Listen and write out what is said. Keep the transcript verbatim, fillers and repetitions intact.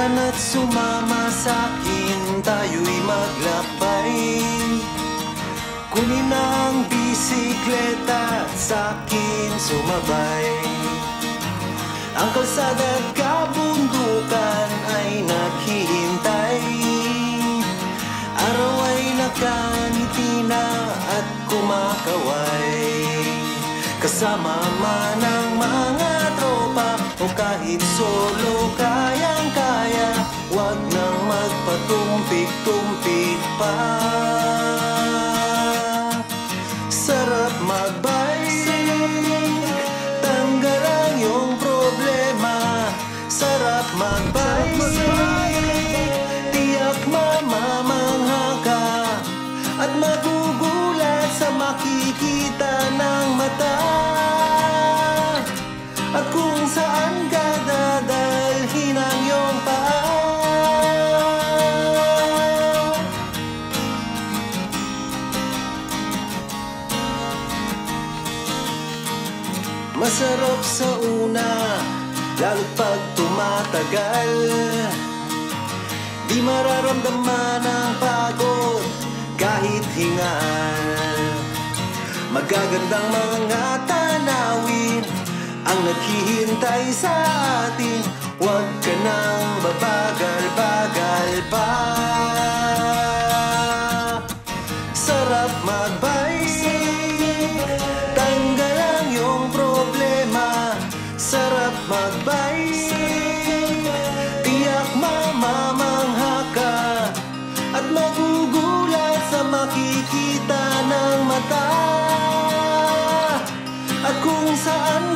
Hana't sumama sa'kin, tayo'y maglakbay. Kunin ang bisikleta at sa'kin sumabay. Ang kalsada at kabundukan ay naghihintay. Araw ay nakangiti na at kumakaway. Kasama man ang mga tropa o kahit solo, kayang-kaya. Huwag nang magpatumpik-tumpik pa. Sarap magbike, tanggal ang iyong problema. Sarap magbike, tiyak mamamangha ka at magugulat sa makikita ng mata. At kung saan ka dadalhin ang iyong paa. Masarap sa una, lalo't pag tumatagal. Di mararamdaman ang pagod kahit hingal. Magagandang mga tanawin ang naghihintay sa atin. Huwag ka nang babagal-bagal pa. Sarap magbike, tanggal ang iyong problema. Sarap magbike, tiyak mamamangha ka at magugulat sa makikita ng mata. At kung saan